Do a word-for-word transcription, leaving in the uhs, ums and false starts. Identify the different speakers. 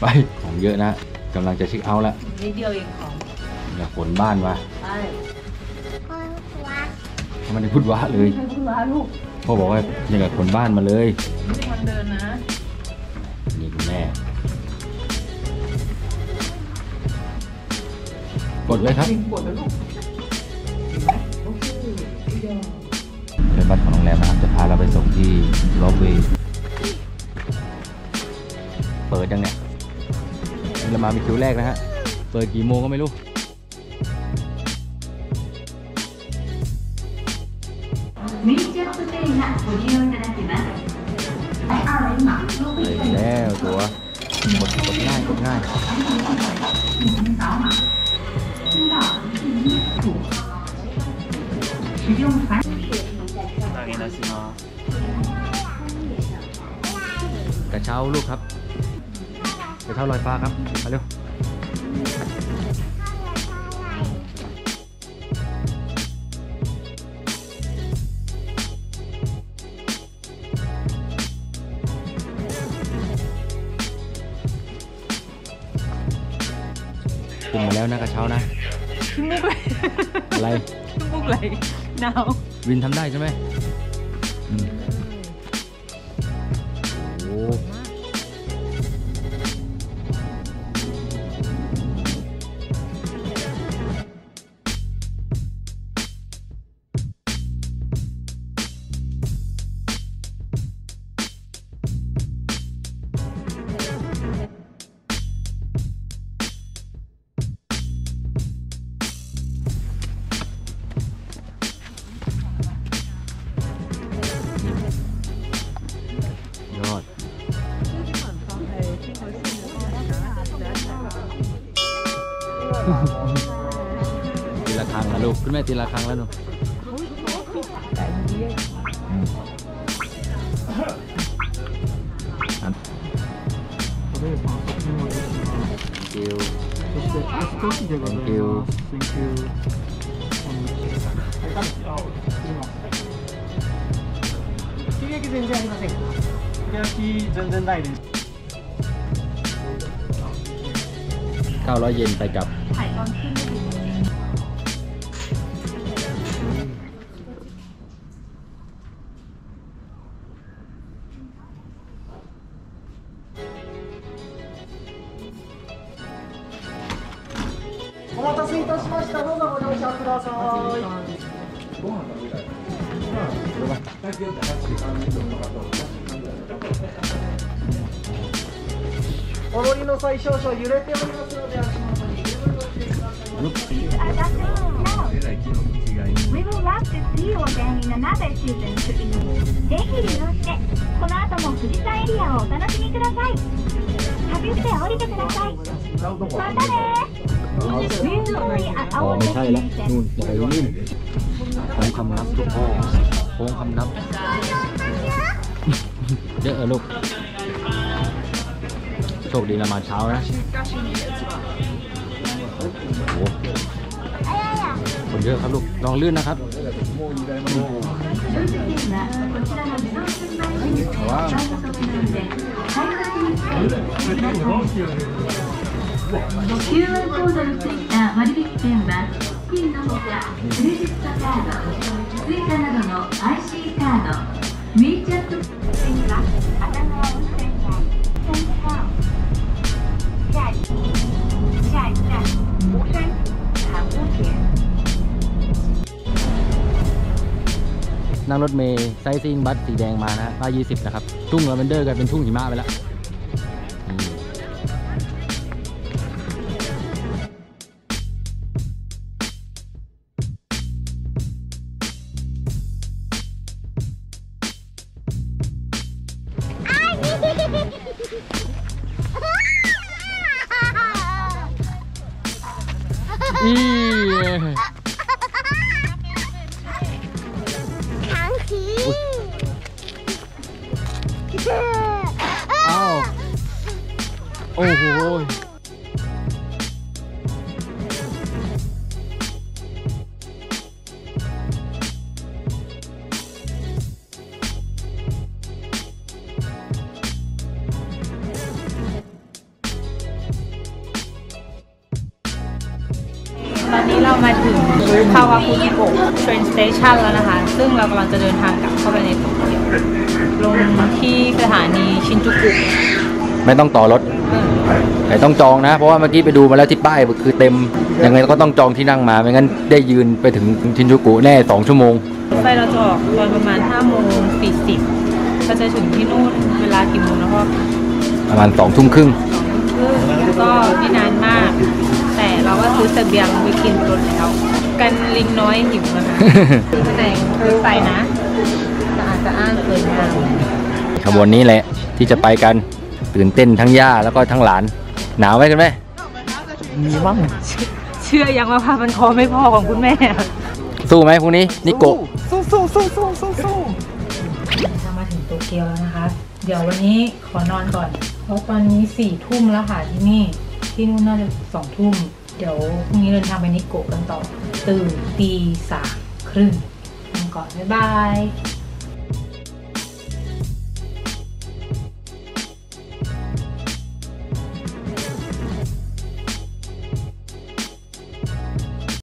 Speaker 1: ไปของเยอะนะกำลังจะเช็คเอาท์แล้ว
Speaker 2: นิดเดียวเองของ
Speaker 1: อยากขนบ้านมา
Speaker 2: ใช่
Speaker 1: ทำไมถึงพูดว้าเลย
Speaker 2: พูดว้าลูก
Speaker 1: พ่อบอกว่าอยากขนบ้านมาเลย
Speaker 2: ไม่ใช่คนเดินนะ
Speaker 1: นี่คุณแม่กดเลยครับ
Speaker 2: กดแล้วลูก
Speaker 1: เป็นบัตรของโรงแรมนะครับจะพาเราไปส่งที่ล็อบบี้เปิดยังเนี่ยเรามาเป็นคิวแรกนะฮะเปิดกี่โมงก็ไม่รู้แล้วตัวกดกดง่ายกดง่ายกระเช้าลูกครับกระเช้าลอยฟ้าครับมาเร็วขึ้นมาแล้วนะกระเช้านะ
Speaker 2: ขึ้นมุกเลย
Speaker 1: อะไร
Speaker 2: ขึ้นมุกเลยหนาว
Speaker 1: วินทำได้ใช่ไหมโอ้ตีละครั้งแล้วลูกคุณแม่ตีละครั้งแล้วหนูเก้าร้อยเยนไปกับ
Speaker 3: お待たせいたしました。どうぞご乗車ください。お乗りの際少々揺れておりますので足元に十分ご注意ください。We would love to see you again in another season. ぜひ利用してこの後も富士山エリアをお楽しみください。旅して降りてください。またね。อ๋อไม่ใช่แล้วนู่นอย่าไปนู่นโค้งคำนับทุกพ่อโค้งคำนับเยอะลูกโชคดีละมาเช้านะโอ้โหคนเยอะครับลูกลองลื่นนะครับว้าว
Speaker 4: キューアール コードのついた割引券はピンのほかクレジットカード、スイカなどの アイシー カード、WeChat 券は熱川温泉街三号下下一站湖山韩屋田
Speaker 1: นั่งรถเมล์ไซซิ่งบัสสีแดงมานะป้ายยี่สิบนะครับทุ่งลาเวนเดอร์กลายเป็นทุ่งหิมะไปแล้วอี
Speaker 4: 长期
Speaker 1: อ้าวโอ้โห
Speaker 2: คาวาคุจิโกะ train station แล้วนะคะ ซึ่งเรากำลังจะเดินทางกลับเข้าไปในโตเกียวลงที่สถานีชินจูกุ
Speaker 1: ไม่ต้องต่อรถแต่ต้องจองนะ เพราะว่าเมื่อกี้ไปดูมาแล้วที่ป้ายคือเต็มยังไงก็ต้องจองที่นั่งมาไม่งั้นได้ยืนไปถึงชินจูกุแน่สองชั่วโมง
Speaker 2: รถไฟเราจะออกตอนประมาณห้าโมงสี่สิบก็จะถึงที่นู่นเวลากี่โมงนะพ่อ
Speaker 1: ประมาณสองทุ่มครึ่ง
Speaker 2: สองทุ่มครึ่งก็ไม่นานมาก แต่เราก็ซื้อเสบียงไว้กินบนรถแล้วกันลิงน้อยหิวนะคะแต่งรถไฟนะสะอาดสะอ้านสวยงาม
Speaker 1: ขบวนนี้แหละที่จะไปกันตื่นเต้นทั้งย่าแล้วก็ทั้งหลานหนาวไหมกันไหมมีบ้าง
Speaker 2: เชื่อยังว่าผ้าพันคอไม่พอของคุณแม่
Speaker 1: สู้ไหมพรุ่งนี้นิโกะ
Speaker 2: สู้สู้สู้สู้สู้สู้ถ้ามาถึงโตเกียวแล้วนะคะ เดี๋ยววันนี้ขอนอนก่อน เพราะตอนนี้สี่ทุ่มแล้วค่ะที่นี่ ที่นู่นน่าจะสองทุ่ม เดี๋ยวพรุ่งนี้เดินทางไปนิโกะกันต่อ ตื่นตีสามครึ่งนอนก่อน บ๊ายบาย